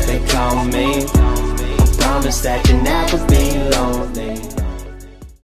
they call me. I promise that you'll never be lonely.